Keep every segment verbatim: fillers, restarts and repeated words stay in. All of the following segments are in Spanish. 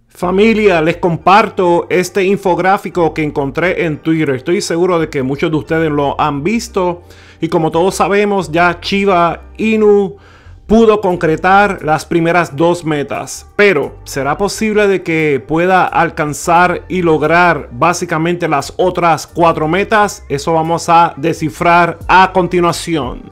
Familia, les comparto este infográfico que encontré en Twitter. Estoy seguro de que muchos de ustedes lo han visto. Y como todos sabemos, ya Shiba Inu pudo concretar las primeras dos metas. Pero, ¿será posible de que pueda alcanzar y lograr básicamente las otras cuatro metas? Eso vamos a descifrar a continuación.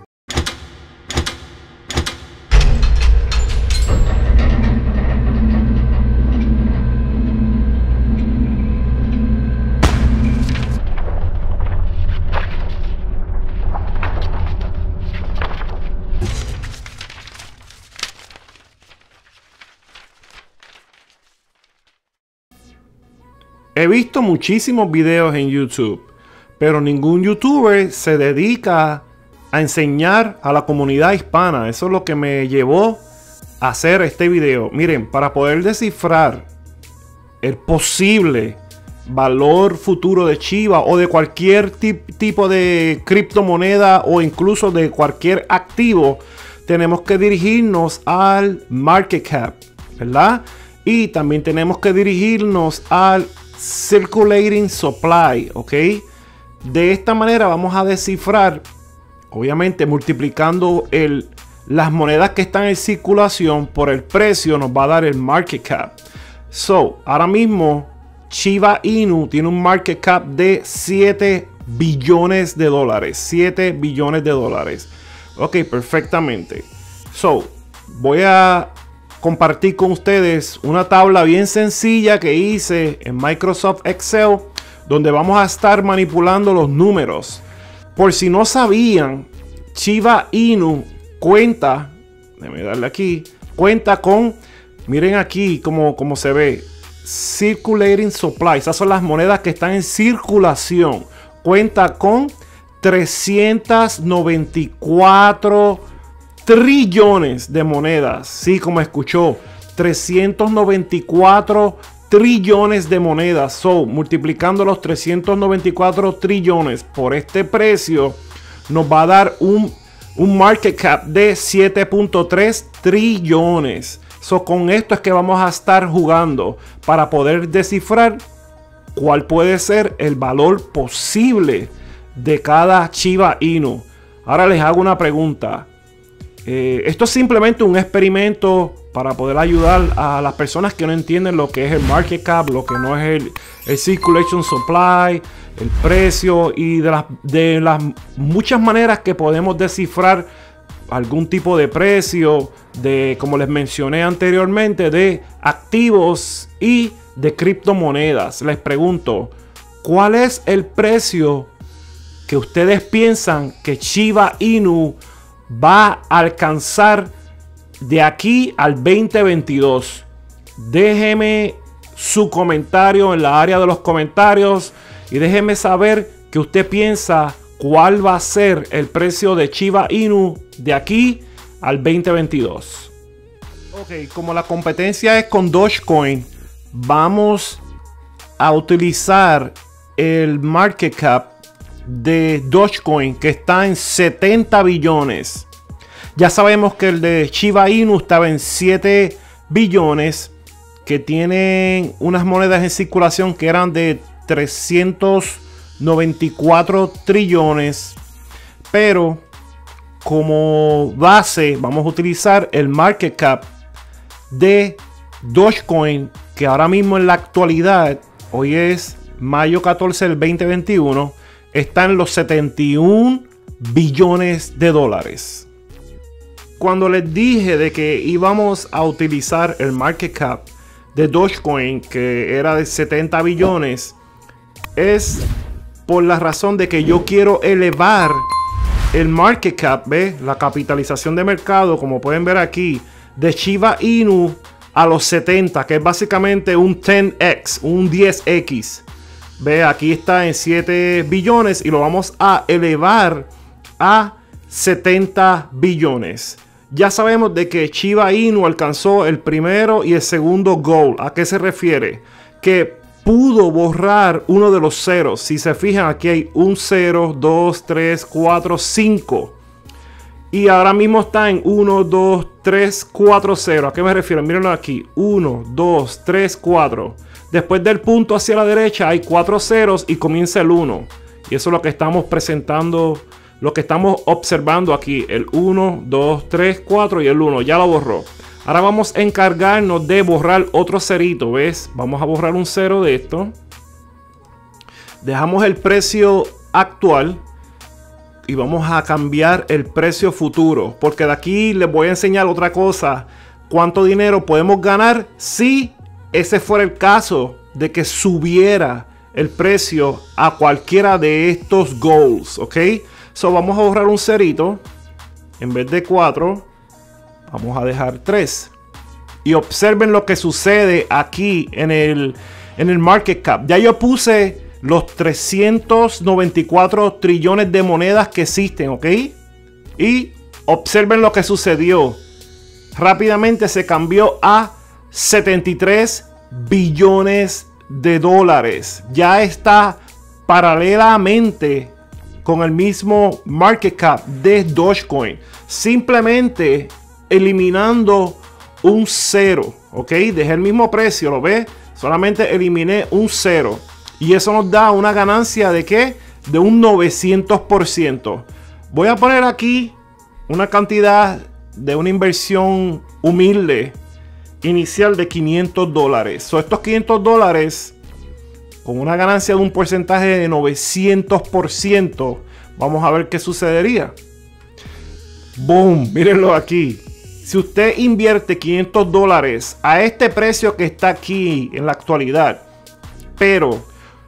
He visto muchísimos videos en YouTube, pero ningún youtuber se dedica a enseñar a la comunidad hispana. Eso es lo que me llevó a hacer este video. Miren, para poder descifrar el posible valor futuro de Shiba o de cualquier tip, tipo de criptomoneda o incluso de cualquier activo, tenemos que dirigirnos al market cap, ¿verdad? Y también tenemos que dirigirnos al circulating supply, ok. De esta manera vamos a descifrar, obviamente multiplicando el, las monedas que están en circulación por el precio, nos va a dar el market cap. So, ahora mismo Shiba Inu tiene un market cap de siete billones de dólares. siete billones de dólares. Ok, perfectamente. So, voy a compartir con ustedes una tabla bien sencilla que hice en Microsoft Excel, donde vamos a estar manipulando los números. Por si no sabían, Shiba Inu cuenta, déjame darle aquí, cuenta con, miren aquí como, como se ve, circulating supply. Esas son las monedas que están en circulación. Cuenta con trescientos noventa y cuatro trillones de monedas. Sí, como escuchó, trescientos noventa y cuatro trillones de monedas. So, multiplicando los trescientos noventa y cuatro trillones por este precio, nos va a dar un, un market cap de siete punto tres trillones. So, con esto es que vamos a estar jugando para poder descifrar cuál puede ser el valor posible de cada Shiba Inu. Ahora les hago una pregunta. Eh, esto es simplemente un experimento para poder ayudar a las personas que no entienden lo que es el market cap, lo que no es el, el circulation supply, el precio y de las, de las muchas maneras que podemos descifrar algún tipo de precio, de, como les mencioné anteriormente, de activos y de criptomonedas. Les pregunto, ¿cuál es el precio que ustedes piensan que Shiba Inu va a alcanzar de aquí al veinte veintidós? Déjeme su comentario en la área de los comentarios y déjeme saber que usted piensa cuál va a ser el precio de Shiba Inu de aquí al veinte veintidós. Ok, como la competencia es con Dogecoin, vamos a utilizar el market cap de Dogecoin, que está en setenta billones. Ya sabemos que el de Shiba Inu estaba en siete billones, que tienen unas monedas en circulación que eran de trescientos noventa y cuatro trillones, pero como base vamos a utilizar el market cap de Dogecoin, que ahora mismo en la actualidad, hoy es mayo catorce del veinte veintiuno, está en los setenta y un billones de dólares. Cuando les dije de que íbamos a utilizar el market cap de Dogecoin, que era de setenta billones, es por la razón de que yo quiero elevar el market cap, ¿ve? La capitalización de mercado, como pueden ver aquí, de Shiba Inu a los setenta, que es básicamente un diez equis, un diez equis. Ve, aquí está en siete billones y lo vamos a elevar a setenta billones. Ya sabemos de que Shiba Inu alcanzó el primero y el segundo goal. ¿A qué se refiere? Que pudo borrar uno de los ceros. Si se fijan, aquí hay un cero, dos, tres, cuatro, cinco. Y ahora mismo está en uno, dos, tres, cuatro, cero. ¿A qué me refiero? Mírenlo aquí. uno, dos, tres, cuatro. Después del punto hacia la derecha hay cuatro ceros y comienza el uno. Y eso es lo que estamos presentando, lo que estamos observando aquí. El uno, dos, tres, cuatro y el uno. Ya lo borró. Ahora vamos a encargarnos de borrar otro cerito. ¿Ves? Vamos a borrar un cero de esto. Dejamos el precio actual. Y vamos a cambiar el precio futuro. Porque de aquí les voy a enseñar otra cosa. Cuánto dinero podemos ganar si ese fuera el caso de que subiera el precio a cualquiera de estos goals. Ok. So vamos a borrar un cerito. En vez de cuatro. Vamos a dejar tres. Y observen lo que sucede aquí en el, en el market cap. Ya yo puse los trescientos noventa y cuatro trillones de monedas que existen, ¿ok? Y observen lo que sucedió. Rápidamente se cambió a setenta y tres billones de dólares. Ya está paralelamente con el mismo market cap de Dogecoin. Simplemente eliminando un cero, ¿ok? Dejé el mismo precio, ¿lo ves? Solamente eliminé un cero. Y eso nos da una ganancia de ¿qué? De un novecientos por ciento. Voy a poner aquí una cantidad de una inversión humilde inicial de quinientos dólares. So, estos quinientos dólares con una ganancia de un porcentaje de novecientos por ciento. Vamos a ver qué sucedería. Boom, mírenlo aquí. Si usted invierte quinientos dólares a este precio que está aquí en la actualidad, pero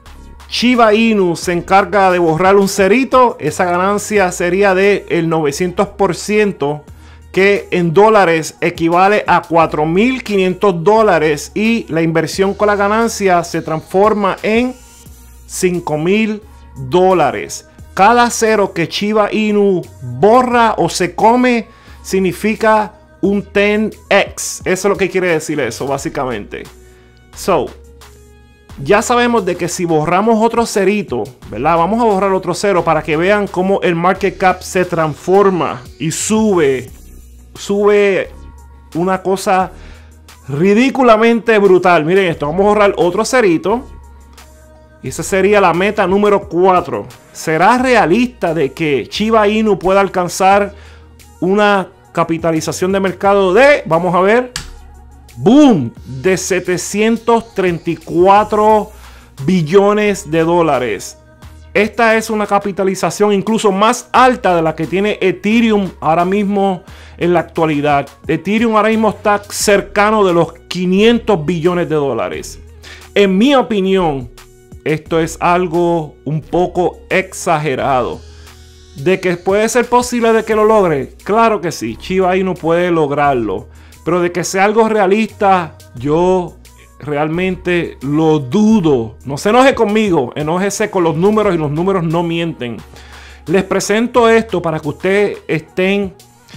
Shiba Inu se encarga de borrar un cerito, esa ganancia sería de el novecientos por ciento, que en dólares equivale a cuatro mil quinientos dólares, y la inversión con la ganancia se transforma en cinco mil dólares. Cada cero que Shiba Inu borra o se come significa un diez equis. Eso es lo que quiere decir eso, básicamente. So, ya sabemos de que si borramos otro cerito, ¿verdad? Vamos a borrar otro cero para que vean cómo el market cap se transforma y sube. Sube una cosa ridículamente brutal. Miren esto, vamos a borrar otro cerito. Y esa sería la meta número cuatro. ¿Será realista de que Shiba Inu pueda alcanzar una capitalización de mercado de, vamos a ver, boom, de setecientos treinta y cuatro billones de dólares? Esta es una capitalización incluso más alta de la que tiene Ethereum ahora mismo en la actualidad. Ethereum ahora mismo está cercano de los quinientos billones de dólares. En mi opinión, esto es algo un poco exagerado. ¿De que puede ser posible de que lo logre? Claro que sí, Shiba Inu puede lograrlo. Pero de que sea algo realista, yo realmente lo dudo. No se enoje conmigo, enójese con los números, y los números no mienten. Les presento esto para que ustedes estén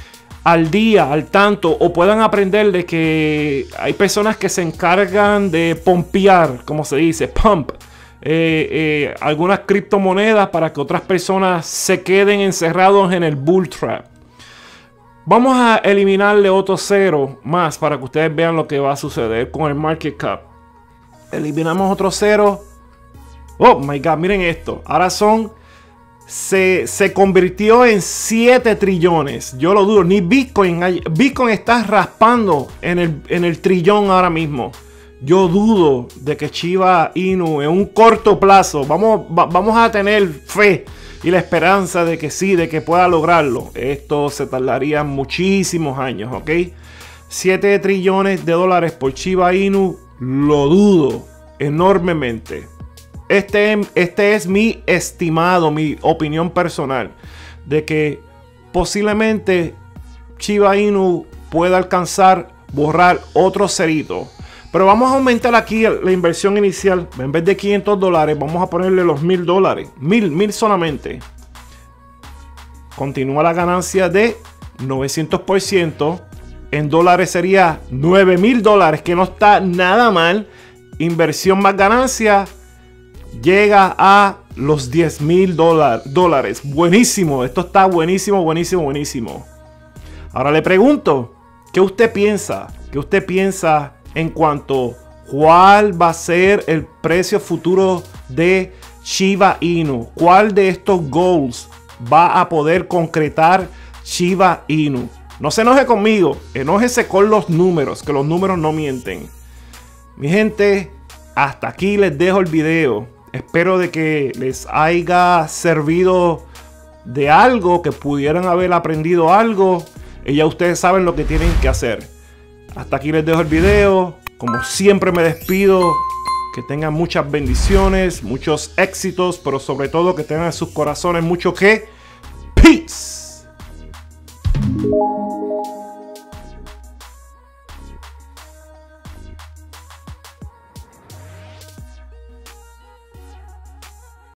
al día, al tanto, o puedan aprender de que hay personas que se encargan de pompear, como se dice, pump, eh, eh, algunas criptomonedas para que otras personas se queden encerrados en el bull trap. Vamos a eliminarle otro cero más para que ustedes vean lo que va a suceder con el market cap. Eliminamos otro cero. Oh my god, miren esto. Ahora son Se, se convirtió en siete trillones. Yo lo dudo. Ni Bitcoin. Bitcoin está raspando en el, en el trillón ahora mismo. Yo dudo de que Shiba Inu en un corto plazo, vamos, va, vamos a tener fe y la esperanza de que sí, de que pueda lograrlo. Esto se tardaría muchísimos años, ¿ok? siete trillones de dólares por Shiba Inu, lo dudo enormemente. Este, este es mi estimado, mi opinión personal, de que posiblemente Shiba Inu pueda alcanzar borrar otro cerito. Pero vamos a aumentar aquí la inversión inicial. En vez de quinientos dólares, vamos a ponerle los mil dólares. Mil, mil solamente. Continúa la ganancia de novecientos por ciento. En dólares sería nueve mil dólares, que no está nada mal. Inversión más ganancia llega a los diez mil dólares. Buenísimo. Esto está buenísimo, buenísimo, buenísimo. Ahora le pregunto, ¿qué usted piensa? ¿Qué usted piensa en cuanto a cuál va a ser el precio futuro de Shiba Inu? ¿Cuál de estos goals va a poder concretar Shiba Inu? No se enoje conmigo, enójese con los números, que los números no mienten. Mi gente, hasta aquí les dejo el video. Espero de que les haya servido de algo, que pudieran haber aprendido algo. Y ya ustedes saben lo que tienen que hacer. Hasta aquí les dejo el video. Como siempre me despido. Que tengan muchas bendiciones, muchos éxitos, pero sobre todo que tengan en sus corazones mucho que... Peace.